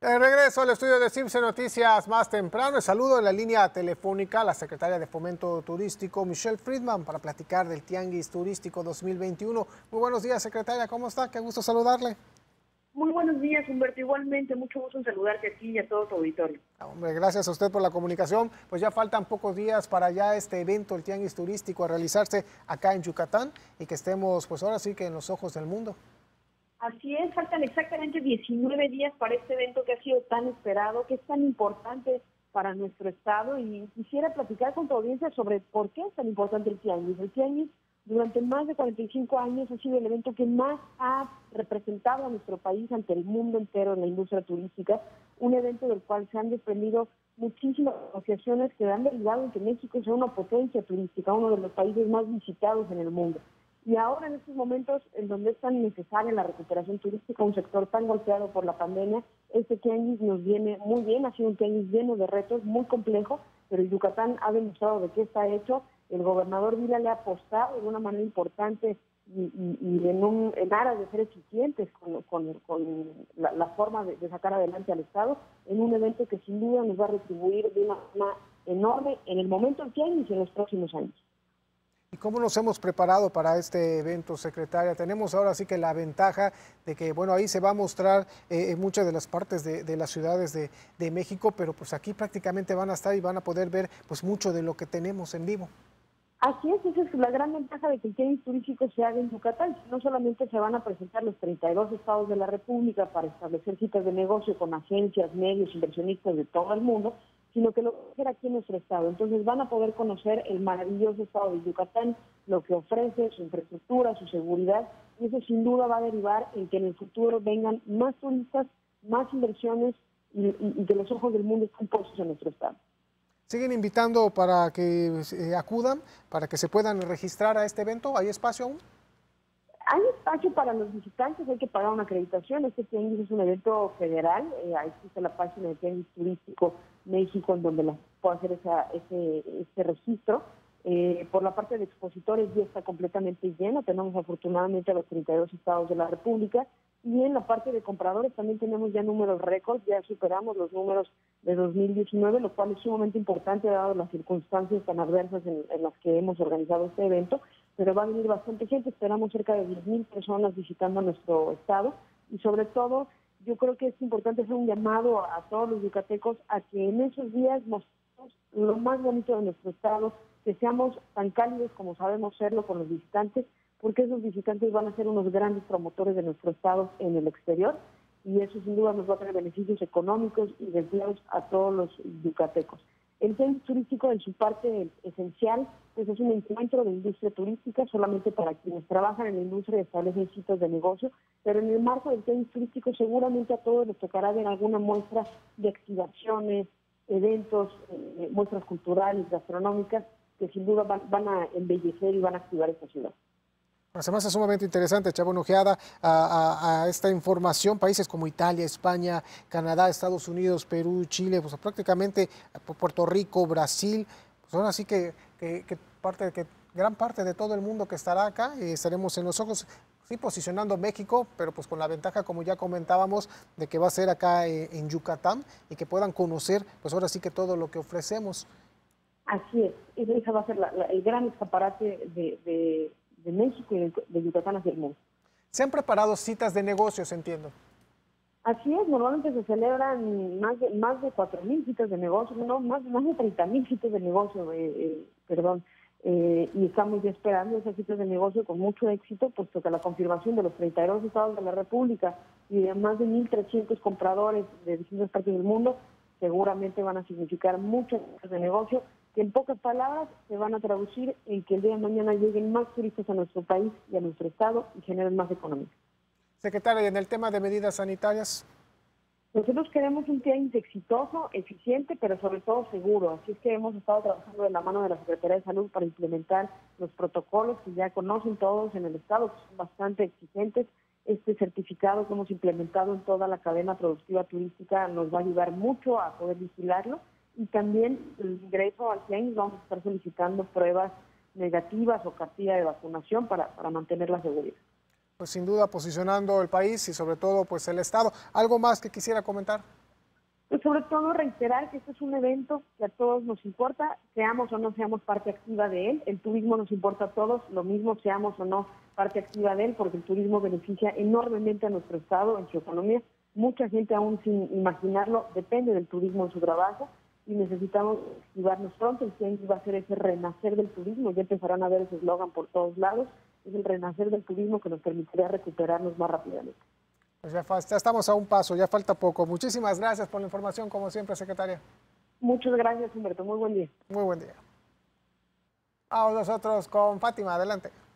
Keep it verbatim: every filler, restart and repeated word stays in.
De regreso al estudio de Cibse Noticias más temprano, el saludo en la línea telefónica a la secretaria de Fomento Turístico, Michelle Friedman, para platicar del Tianguis Turístico dos mil veintiuno. Muy buenos días, secretaria, ¿cómo está? Qué gusto saludarle. Muy buenos días, Humberto. Igualmente, mucho gusto en saludarte aquí y a todo tu auditorio. Hombre, gracias a usted por la comunicación. Pues ya faltan pocos días para ya este evento, el Tianguis Turístico, a realizarse acá en Yucatán y que estemos, pues ahora sí que en los ojos del mundo. Así es, faltan exactamente diecinueve días para este evento que ha sido tan esperado, que es tan importante para nuestro estado, y quisiera platicar con tu audiencia sobre por qué es tan importante el Tianguis. El Tianguis durante más de cuarenta y cinco años ha sido el evento que más ha representado a nuestro país ante el mundo entero en la industria turística, un evento del cual se han desprendido muchísimas asociaciones que han derivado en que México sea una potencia turística, uno de los países más visitados en el mundo. Y ahora, en estos momentos en donde es tan necesaria la recuperación turística, un sector tan golpeado por la pandemia, este tianguis nos viene muy bien. Ha sido un tianguis lleno de retos, muy complejo, pero Yucatán ha demostrado de qué está hecho. El gobernador Vila le ha apostado de una manera importante y, y, y en, un, en aras de ser eficientes con, con, con la, la forma de, de sacar adelante al Estado, en un evento que sin duda nos va a retribuir de una forma enorme en el momento del tianguis y en los próximos años. ¿Y cómo nos hemos preparado para este evento, secretaria? Tenemos ahora sí que la ventaja de que, bueno, ahí se va a mostrar eh, en muchas de las partes de, de las ciudades de, de México, pero pues aquí prácticamente van a estar y van a poder ver pues mucho de lo que tenemos en vivo. Así es, esa es la gran ventaja de que el tianguis turístico se haga en Yucatán. No solamente se van a presentar los treinta y dos estados de la República para establecer citas de negocio con agencias, medios, inversionistas de todo el mundo, sino que lo va a hacer aquí en nuestro estado. Entonces van a poder conocer el maravilloso estado de Yucatán, lo que ofrece, su infraestructura, su seguridad, y eso sin duda va a derivar en que en el futuro vengan más turistas, más inversiones y, y, y que los ojos del mundo estén puestos en nuestro estado. ¿Siguen invitando para que eh, acudan, para que se puedan registrar a este evento? ¿Hay espacio aún? Hay espacio para los visitantes, hay que pagar una acreditación. Este tianguis es un evento federal, eh, ahí existe la página de Tianguis Turístico México en donde la, puede hacer esa, ese, ese registro. Eh, por la parte de expositores ya está completamente lleno, tenemos afortunadamente a los treinta y dos estados de la República, y en la parte de compradores también tenemos ya números récords, ya superamos los números de dos mil diecinueve, lo cual es sumamente importante dado las circunstancias tan adversas en, en las que hemos organizado este evento, pero va a venir bastante gente, esperamos cerca de diez mil personas visitando nuestro estado, y sobre todo yo creo que es importante hacer un llamado a, a todos los yucatecos a que en esos días mostremos lo más bonito de nuestro estado, que seamos tan cálidos como sabemos serlo con los visitantes, porque esos visitantes van a ser unos grandes promotores de nuestro estado en el exterior, y eso sin duda nos va a traer beneficios económicos y de empleos a todos los yucatecos. El tianguis turístico en su parte esencial pues es un encuentro de industria turística solamente para quienes trabajan en la industria y establecen sitios de negocio, pero en el marco del tianguis turístico seguramente a todos les tocará ver alguna muestra de activaciones, eventos, eh, muestras culturales, gastronómicas, que sin duda van, van a embellecer y van a activar esta ciudad. Se me hace sumamente interesante echar una ojeada a, a, a esta información. Países como Italia, España, Canadá, Estados Unidos, Perú, Chile, pues prácticamente Puerto Rico, Brasil, pues ahora sí que, que, que, parte, que gran parte de todo el mundo que estará acá, eh, estaremos en los ojos, sí, posicionando México, pero pues con la ventaja, como ya comentábamos, de que va a ser acá eh, en Yucatán y que puedan conocer, pues ahora sí que todo lo que ofrecemos. Así es, ese va a ser la, la, el gran escaparate de, de de México y de, de Yucatán hacia el mundo. ¿Se han preparado citas de negocios, entiendo? Así es, normalmente se celebran más de, más de cuatro mil citas de negocio, no, más, más de treinta mil citas de negocio, eh, eh, perdón, eh, y estamos ya esperando esas citas de negocio con mucho éxito, puesto que la confirmación de los treinta y dos estados de la República y de más de mil trescientos compradores de distintas partes del mundo seguramente van a significar muchas citas de negocio, que en pocas palabras se van a traducir en que el día de mañana lleguen más turistas a nuestro país y a nuestro estado y generen más economía. Secretaria, ¿y en el tema de medidas sanitarias? Nosotros queremos un tianguis exitoso, eficiente, pero sobre todo seguro. Así es que hemos estado trabajando de la mano de la Secretaría de Salud para implementar los protocolos que ya conocen todos en el estado, que son bastante exigentes. Este certificado que hemos implementado en toda la cadena productiva turística nos va a ayudar mucho a poder vigilarlo. Y también el ingreso al tianguis vamos a estar solicitando pruebas negativas o cartilla de vacunación para, para mantener la seguridad. Pues sin duda posicionando el país y sobre todo pues el estado. ¿Algo más que quisiera comentar? Pues sobre todo reiterar que este es un evento que a todos nos importa, seamos o no seamos parte activa de él. El turismo nos importa a todos, lo mismo seamos o no parte activa de él, porque el turismo beneficia enormemente a nuestro estado, en su economía. Mucha gente, aún sin imaginarlo, depende del turismo en su trabajo y necesitamos activarnos pronto. El C I A va a ser ese renacer del turismo, ya empezarán a ver ese eslogan por todos lados. Es el renacer del turismo que nos permitirá recuperarnos más rápidamente. Pues ya, ya estamos a un paso, ya falta poco. Muchísimas gracias por la información, como siempre, secretaria. Muchas gracias, Humberto. Muy buen día. Muy buen día. Vamos nosotros con Fátima, adelante.